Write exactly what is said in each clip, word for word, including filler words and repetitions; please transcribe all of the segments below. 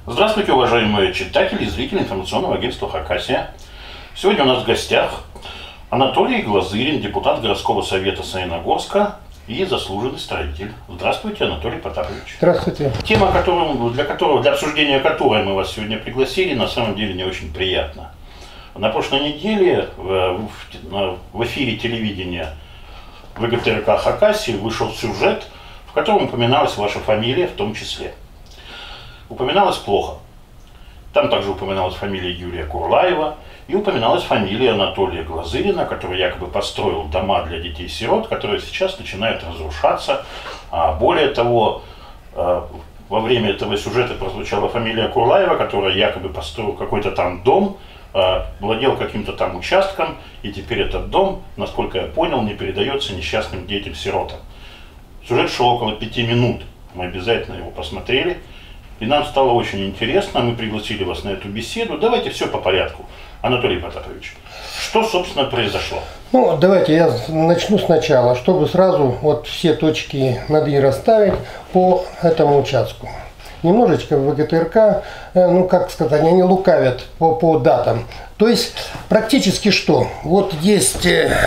Здравствуйте, уважаемые читатели и зрители информационного агентства «Хакасия». Сегодня у нас в гостях Анатолий Глазырин, депутат городского совета Саяногорска и заслуженный строитель. Здравствуйте, Анатолий Потапович. Здравствуйте. Тема, которую, для, которого, для обсуждения которой мы вас сегодня пригласили, на самом деле не очень приятна. На прошлой неделе в, в, в эфире телевидения ВГТРК Хакасии вышел сюжет, в котором упоминалась ваша фамилия в том числе. Упоминалось плохо. Там также упоминалась фамилия Юрия Курлаева и упоминалась фамилия Анатолия Глазырина, который якобы построил дома для детей-сирот, которые сейчас начинают разрушаться. А более того, во время этого сюжета прозвучала фамилия Курлаева, которая якобы построил какой-то там дом, владел каким-то там участком, и теперь этот дом, насколько я понял, не передается несчастным детям-сиротам. Сюжет шел около пяти минут. Мы обязательно его посмотрели. И нам стало очень интересно, мы пригласили вас на эту беседу. Давайте все по порядку. Анатолий Потапович, что, собственно, произошло? Ну, давайте я начну сначала, чтобы сразу вот все точки над «и» расставить по этому участку. Немножечко в ВГТРК, ну, как сказать, они лукавят по, по датам. То есть, практически что? Вот есть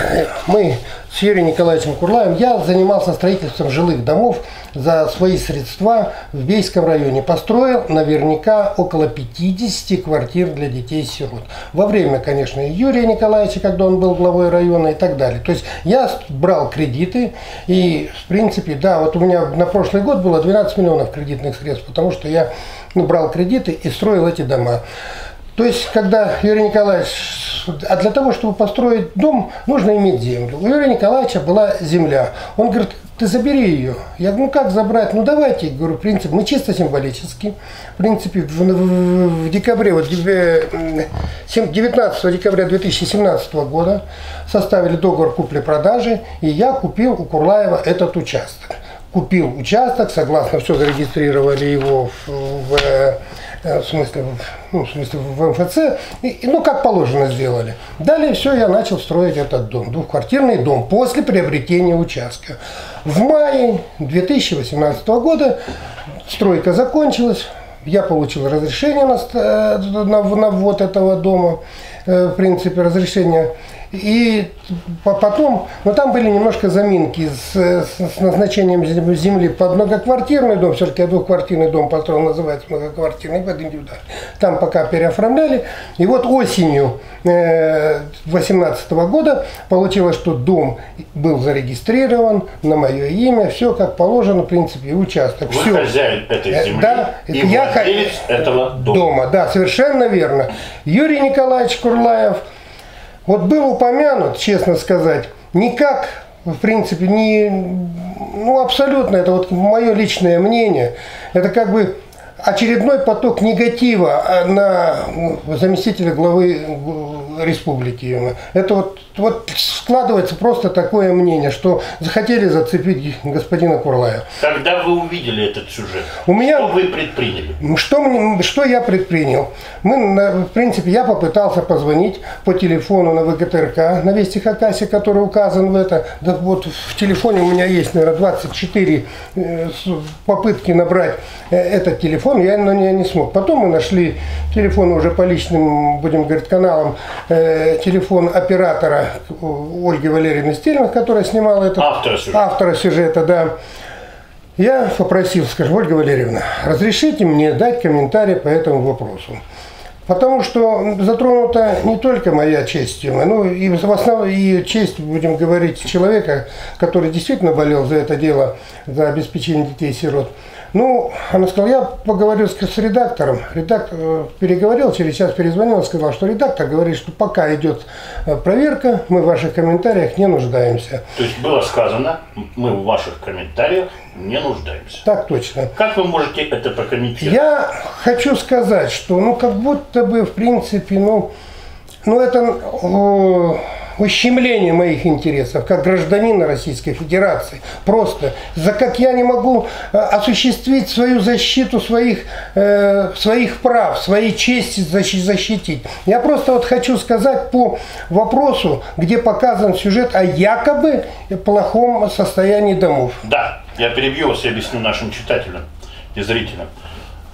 мы с Юрием Николаевичем Курлаевым, я занимался строительством жилых домов за свои средства в Бейском районе. Построил наверняка около пятидесяти квартир для детей-сирот. Во время, конечно, Юрия Николаевича, когда он был главой района и так далее. То есть, я брал кредиты и, в принципе, да, вот у меня на прошлый год было двенадцать миллионов кредитных средств, потому что я ну, брал кредиты и строил эти дома. То есть, когда Юрий Николаевич, а для того, чтобы построить дом, нужно иметь землю. У Юрия Николаевича была земля. Он говорит, ты забери ее. Я говорю, ну как забрать? Ну давайте, говорю, в принципе, мы чисто символически. В принципе, в, в, в декабре, вот девятнадцатого декабря две тысячи семнадцатого года составили договор купли-продажи, и я купил у Курлаева этот участок. Купил участок, согласно, все зарегистрировали его в, в В смысле, ну, в смысле в эм эф цэ, и, ну как положено сделали. Далее все, я начал строить этот дом, двухквартирный дом, после приобретения участка. В мае две тысячи восемнадцатого года стройка закончилась, я получил разрешение на, на, на ввод этого дома, в принципе разрешение. И потом, ну там были немножко заминки с, с назначением земли под многоквартирный дом, все-таки двухквартирный дом построил, называется многоквартирный, под индивидуальный. Там пока переоформляли. И вот осенью две тысячи восемнадцатого года получилось, что дом был зарегистрирован на мое имя, все как положено, в принципе, и участок. Вы все. Хозяин этой земли, да, и я владелец этого дома. дома. Да, совершенно верно. Юрий Николаевич Курлаев вот был упомянут, честно сказать, никак, в принципе, не, ну абсолютно, это вот мое личное мнение, это как бы очередной поток негатива на заместителя главы республики. Это вот, вот складывается просто такое мнение, что захотели зацепить господина Курлаева. Когда вы увидели этот сюжет, У меня, что вы предприняли? Что, мне, что я предпринял? Мы, в принципе, я попытался позвонить по телефону на ВГТРК, на Вести Хакасия, который указан в это. Да вот в телефоне у меня есть, наверное, двадцать четыре попытки набрать этот телефон, я но не, не смог. Потом мы нашли телефон уже по личным, будем говорить, каналам, э, телефон оператора Ольги Валерьевны Стельмах, которая снимала это. Автора сюжета. Автора сюжета, да. Я попросил, скажем, Ольга Валерьевна, разрешите мне дать комментарий по этому вопросу. Потому что затронута не только моя честь, но и в основном и честь, будем говорить, человека, который действительно болел за это дело, за обеспечение детей-сирот. Ну, она сказала, я поговорил с, с редактором, редактор переговорил, через час перезвонил, сказал, что редактор говорит, что пока идет проверка, мы в ваших комментариях не нуждаемся. То есть было сказано, мы в ваших комментариях не нуждаемся. Так точно. Как вы можете это прокомментировать? Я хочу сказать, что, ну, как будто бы, в принципе, ну, ну это... О, ущемление моих интересов как гражданина Российской Федерации. Просто за как я не могу осуществить свою защиту своих, э, своих прав, своей чести защитить. Я просто вот хочу сказать по вопросу, где показан сюжет о якобы плохом состоянии домов. Да, я перебью вас и объясню нашим читателям и зрителям.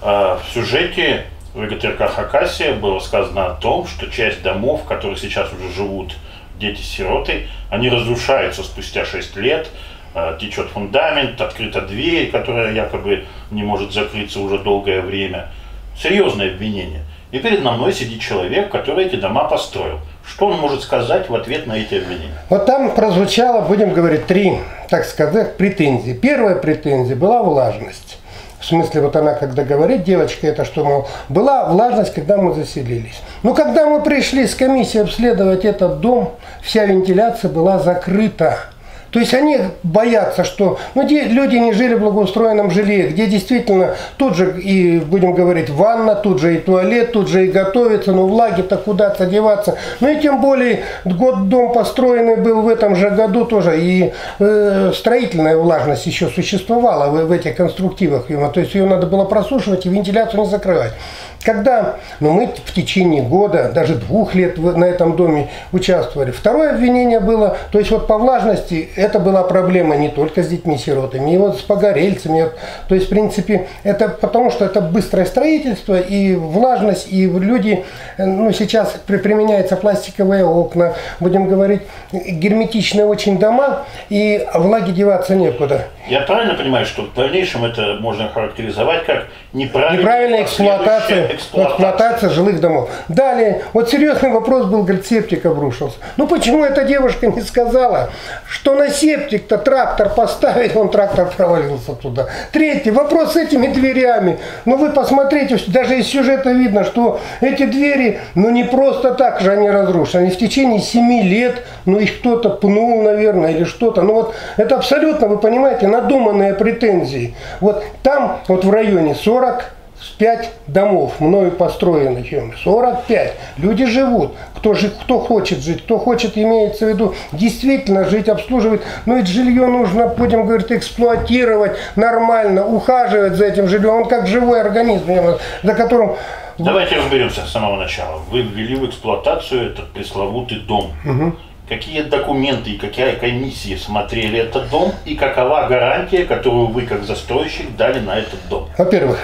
В сюжете ВГТРК Хакасия было сказано о том, что часть домов, в которых сейчас уже живут дети-сироты, они разрушаются спустя шесть лет, течет фундамент, открыта дверь, которая якобы не может закрыться уже долгое время. Серьезное обвинение. И передо мной сидит человек, который эти дома построил. Что он может сказать в ответ на эти обвинения? Вот там прозвучало, будем говорить, три, так сказать, претензии. Первая претензия была влажность. В смысле, вот она, когда говорит, девочка, это что, мол, была влажность, когда мы заселились. Но когда мы пришли с комиссией обследовать этот дом, вся вентиляция была закрыта. То есть они боятся, что ну, где люди не жили в благоустроенном жилье, где действительно тут же и, будем говорить, ванна, тут же и туалет, тут же и готовится, но влаги-то куда-то деваться. Ну и тем более год дом построенный был в этом же году тоже, и э, строительная влажность еще существовала в, в этих конструктивах. То есть ее надо было просушивать и вентиляцию не закрывать. Когда ну, мы в течение года, даже двух лет на этом доме участвовали. Второе обвинение было, то есть вот по влажности это была проблема не только с детьми-сиротами, и вот с погорельцами. То есть в принципе это потому, что это быстрое строительство и влажность, и люди, ну сейчас применяются пластиковые окна, будем говорить, герметичные очень дома, и влаги деваться некуда. Я правильно понимаю, что в дальнейшем это можно характеризовать как неправильная, неправильная эксплуатация, эксплуатация. эксплуатация жилых домов. Далее, вот серьезный вопрос был, говорит, септик обрушился. Ну почему эта девушка не сказала, что на септик-то трактор поставить, он трактор провалился туда. Третий, вопрос с этими дверями. Ну вы посмотрите, даже из сюжета видно, что эти двери, ну не просто так же они разрушены. Они в течение семи лет, ну их кто-то пнул, наверное, или что-то. Ну вот это абсолютно, вы понимаете, надуманные претензии. Вот там, вот в районе сорок пять домов мною построено. сорок пять. Люди живут. Кто, же, кто хочет жить, кто хочет, имеется в виду, действительно жить, обслуживать. Но ведь жилье нужно, будем говорить, эксплуатировать нормально, ухаживать за этим жильем. Он как живой организм, за которым... Давайте разберемся с самого начала. Вы ввели в эксплуатацию этот пресловутый дом. Угу. Какие документы и какие комиссии смотрели этот дом и какова гарантия, которую вы как застройщик дали на этот дом? Во-первых,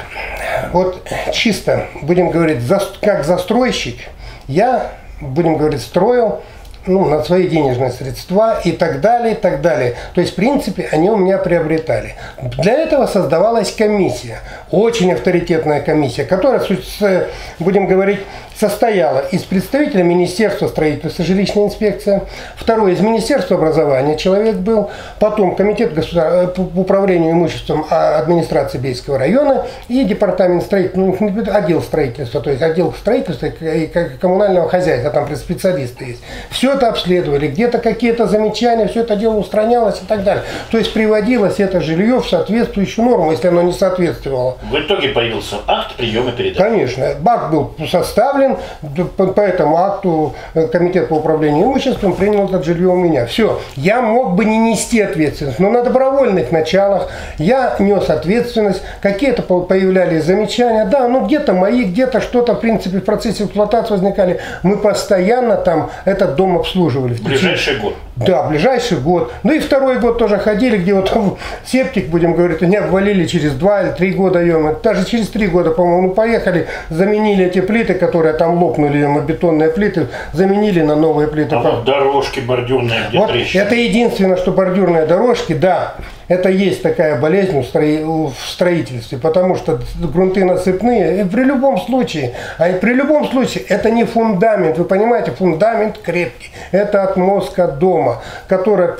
вот чисто, будем говорить, за, как застройщик, я, будем говорить, строил ну, на свои денежные средства и так далее, и так далее. То есть, в принципе, они у меня приобретали. Для этого создавалась комиссия, очень авторитетная комиссия, которая, будем говорить, состояла из представителя Министерства строительства, жилищная инспекция, второй из Министерства образования человек был, потом Комитет государ... по управлению имуществом администрации Бейского района и Департамент строительства, отдел строительства, то есть отдел строительства и коммунального хозяйства, там специалисты есть. Все это обследовали, где-то какие-то замечания, все это дело устранялось и так далее. То есть приводилось это жилье в соответствующую норму, если оно не соответствовало. В итоге появился акт приема передачи. Конечно, акт был составлен. По этому акту Комитет по управлению имуществом принял это жилье у меня. Все. Я мог бы не нести ответственность, но на добровольных началах я нес ответственность. Какие-то появлялись замечания. Да, ну где-то мои, где-то что-то, в принципе, в процессе эксплуатации возникали. Мы постоянно там этот дом обслуживали. В ближайший год. Да, в ближайший год. Ну и второй год тоже ходили, где вот септик, будем говорить, они обвалили через два или три года. Даже через три года, по-моему, ну, поехали, заменили эти плиты, которые там лопнули, мы бетонные плиты, заменили на новые плиты. А вот дорожки бордюрные, где вот трещины. Это единственное, что бордюрные дорожки, да, это есть такая болезнь в строительстве, потому что грунты насыпные, и при любом случае, а при любом случае, это не фундамент, вы понимаете, фундамент крепкий, это отмостка дома, которая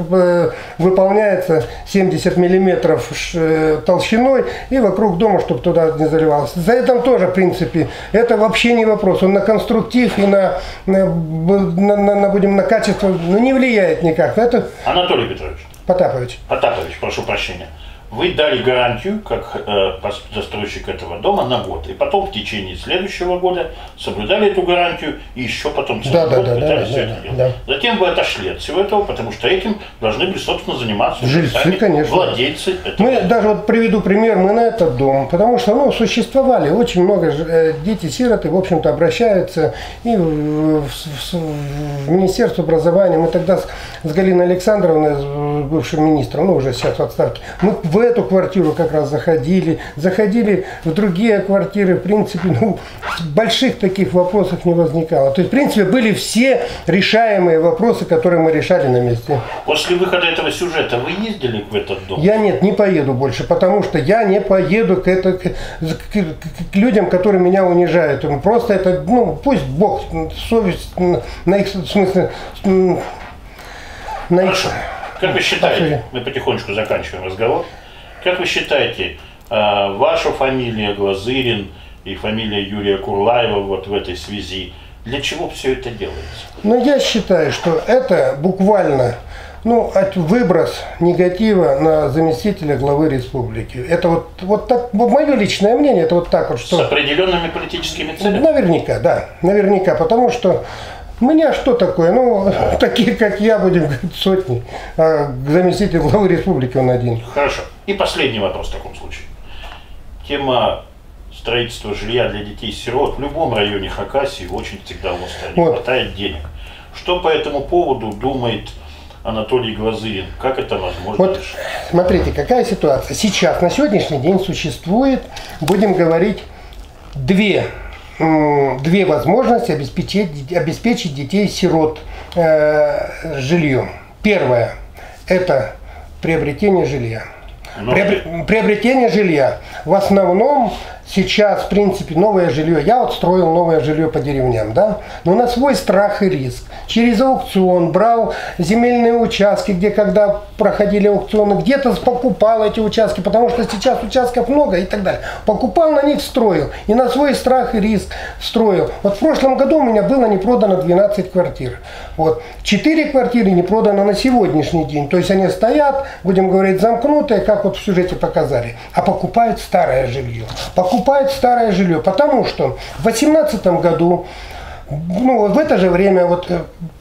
выполняется семьдесят миллиметров толщиной и вокруг дома, чтобы туда не заливалось. За это тоже, в принципе, это вообще не вопрос, он на конструктив и на, на, на, на, будем, на качество ну, не влияет никак. Это... Анатолий Петрович. Потапович. Потапович, прошу прощения. Вы дали гарантию, как э, застройщик этого дома, на год. И потом в течение следующего года соблюдали эту гарантию и еще потом целый да, год да, пытались да, все да, это делать. Да. Затем вы отошли от всего этого, потому что этим должны были, собственно, заниматься жильцы, конечно. Владельцы этого. Мы даже вот приведу пример, мы на этот дом, потому что ну, существовали очень много э, дети-сироты, в общем-то, обращаются и в, в, в, в Министерство образования. Мы тогда с, с Галиной Александровной, бывшим министром, ну уже сейчас в отставке, мы в эту квартиру как раз заходили, заходили в другие квартиры, в принципе, ну, больших таких вопросов не возникало. То есть, в принципе, были все решаемые вопросы, которые мы решали на месте. После выхода этого сюжета вы ездили в этот дом? Я нет, не поеду больше, потому что я не поеду к, это, к, к, к людям, которые меня унижают. Просто это, ну, пусть Бог, совесть, на их, в смысле, на их... Как вы считаете, мы потихонечку заканчиваем разговор, как вы считаете, ваша фамилия Глазырин и фамилия Юрия Курлаева вот в этой связи, для чего все это делается? Ну, я считаю, что это буквально, ну, выброс негатива на заместителя главы республики. Это вот, вот так, мое личное мнение, это вот так вот, что... С определенными политическими целями? Наверняка, да, наверняка, потому что у меня что такое? Ну, такие, как я, будем говорить, сотни. А заместитель главы республики он один. Хорошо. И последний вопрос в таком случае. Тема строительства жилья для детей-сирот в любом районе Хакасии очень всегда острая. Не вот. Хватает денег. Что по этому поводу думает Анатолий Глазырин? Как это возможно вот, решить? Смотрите, какая ситуация. Сейчас, на сегодняшний день существует, будем говорить, две две возможности обеспечить, обеспечить детей-сирот э, жильем. Первое – это приобретение жилья. Но... Приобр... Приобретение жилья. В основном сейчас, в принципе, новое жилье. Я вот строил новое жилье по деревням, да, но на свой страх и риск. Через аукцион брал земельные участки, где когда проходили аукционы, где-то покупал эти участки, потому что сейчас участков много и так далее. Покупал, на них строил. И на свой страх и риск строил. Вот в прошлом году у меня было не продано двенадцать квартир. Вот. четыре квартиры не продано на сегодняшний день. То есть они стоят, будем говорить, замкнутые, как вот в сюжете показали. А покупают старое жилье. Покупают старое жилье, потому что в две тысячи восемнадцатом году, ну, в это же время вот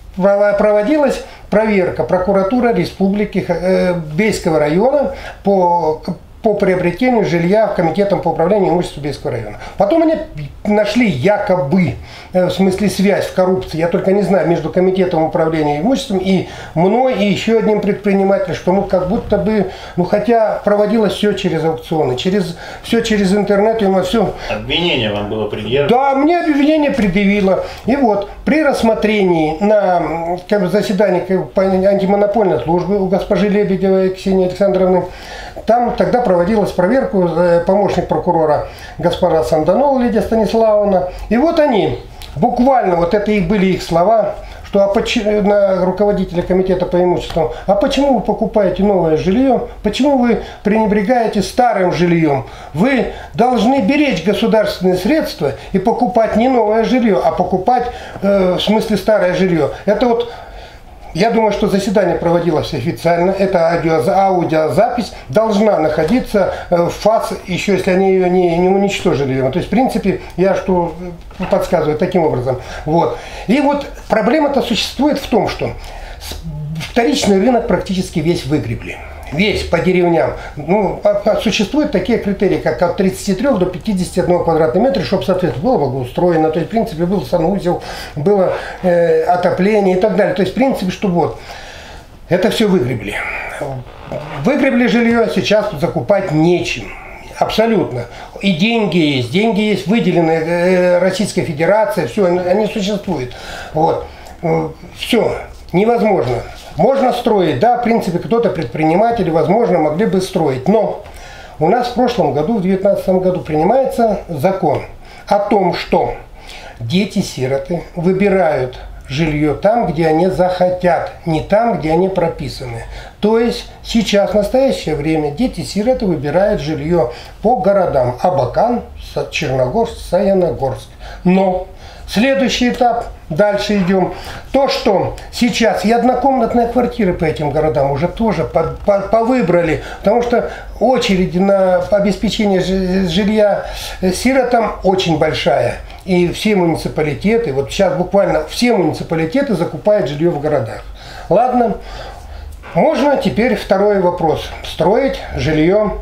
проводилась проверка прокуратуры республики э, Бейского района по, по приобретению жилья комитетом по управлению имуществом Бейского района. Потом они нашли якобы, э, в смысле связь в коррупции, я только не знаю, между комитетом управления имуществом и мной, и еще одним предпринимателем, что ну как будто бы, ну хотя проводилось все через аукционы, через, все через интернет, и у нас все... Обвинение вам было предъявлено? Да, мне обвинение предъявило. И вот при рассмотрении на заседании антимонопольной службы у госпожи Лебедевой Ксении Александровны, там тогда проводилась проверка, помощник прокурора госпожа Санданова Лидия Станиславовна. И вот они, буквально, вот это и были их слова, что а почему, на руководителя комитета по имуществу, а почему вы покупаете новое жилье, почему вы пренебрегаете старым жильем? Вы должны беречь государственные средства и покупать не новое жилье, а покупать, э, в смысле, старое жилье. Это вот... Я думаю, что заседание проводилось официально. Эта аудио, аудиозапись должна находиться в ФАС, еще если они ее не, не уничтожили. То есть, в принципе, я что подсказываю таким образом. Вот. И вот проблема-то существует в том, что вторичный рынок практически весь выгребли. Весь по деревням. Ну, существуют такие критерии, как от тридцати трёх до пятидесяти одного квадратного метра, чтобы, соответственно, было благоустроено. То есть, в принципе, был санузел, было э, отопление и так далее. То есть, в принципе, что вот, это все выгребли. Выгребли жилье, сейчас закупать нечем. Абсолютно. И деньги есть. Деньги есть выделенные э, Российской Федерацией, все, они, они существуют. Вот. Все. Невозможно. Можно строить, да, в принципе, кто-то предприниматели, возможно, могли бы строить. Но у нас в прошлом году, в две тысячи девятнадцатом году, принимается закон о том, что дети-сироты выбирают жилье там, где они захотят, не там, где они прописаны. То есть сейчас, в настоящее время, дети-сироты выбирают жилье по городам Абакан, Черногорск, Саяногорск. Но следующий этап, дальше идем. То, что сейчас и однокомнатные квартиры по этим городам уже тоже по, по, повыбрали, потому что очередь на обеспечение жилья сиротам очень большая. И все муниципалитеты, вот сейчас буквально все муниципалитеты закупают жилье в городах. Ладно, можно теперь второй вопрос. Строить жилье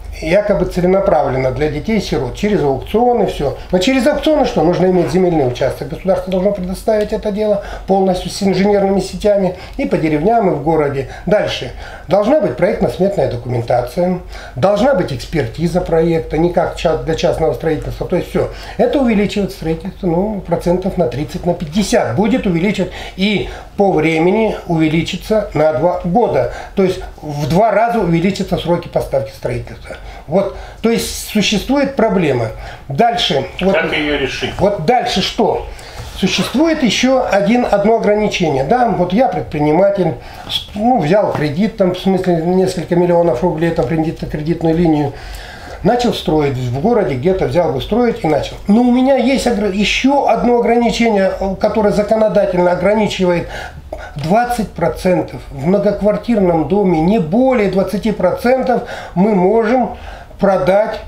якобы целенаправленно для детей-сирот, через аукционы, все. Но через аукционы что? Нужно иметь земельный участок. Государство должно предоставить это дело полностью с инженерными сетями и по деревням, и в городе. Дальше. Должна быть проектно-сметная документация, должна быть экспертиза проекта, не как для частного строительства. То есть все. Это увеличивает строительство ну, процентов на тридцать, на пятьдесят. Будет увеличивать и по времени увеличится на два года. То есть в два раза увеличатся сроки поставки строительства. Вот, то есть существует проблема. Дальше. Как вот, ее решить? Вот дальше что? Существует еще один, одно ограничение. Да, вот я предприниматель, ну, взял кредит, там, в смысле несколько миллионов рублей, там, кредитно-кредитную линию, начал строить в городе, где-то взял бы строить и начал. Но у меня есть еще одно ограничение, которое законодательно ограничивает двадцать процентов. В многоквартирном доме не более двадцати процентов мы можем продать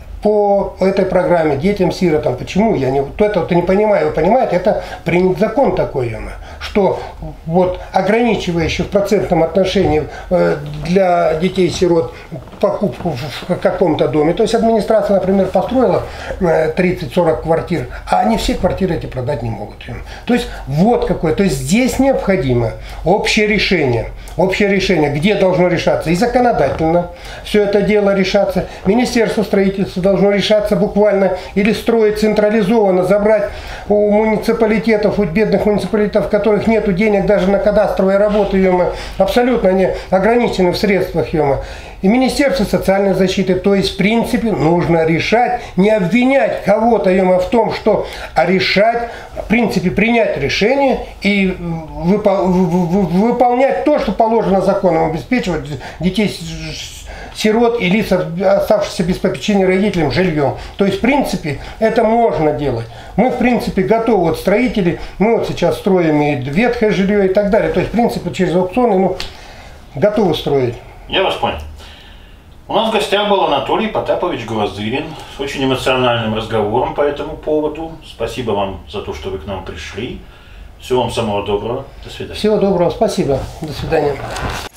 по этой программе детям-сиротам. Почему? Я не, вот это не понимаю. Вы понимаете, это принят закон такой, что вот ограничивающий в процентном отношении для детей-сирот покупку в каком-то доме. То есть администрация, например, построила тридцать-сорок квартир, а они все квартиры эти продать не могут. То есть вот какое. То есть здесь необходимо общее решение. Общее решение, где должно решаться и законодательно все это дело решаться. Министерство строительства должно решаться буквально или строить централизованно, забрать у муниципалитетов, у бедных муниципалитетов, в которых нет денег даже на кадастровые работы, ё-мо, абсолютно они ограничены в средствах, ё-мо. И Министерство социальной защиты, то есть в принципе нужно решать, не обвинять кого-то ё-мо, в том, что, а решать, в принципе принять решение и выпол- выполнять то, что положено законом, обеспечивать детей сирот и лиц, оставшихся без попечения родителям, жильем. То есть, в принципе, это можно делать. Мы, в принципе, готовы, вот строители, мы вот сейчас строим и ветхое жилье и так далее. То есть, в принципе, через аукционы, ну, готовы строить. Я вас понял. У нас в гостях был Анатолий Потапович Гвоздырин с очень эмоциональным разговором по этому поводу. Спасибо вам за то, что вы к нам пришли. Всего вам самого доброго. До свидания. Всего доброго. Спасибо. До свидания.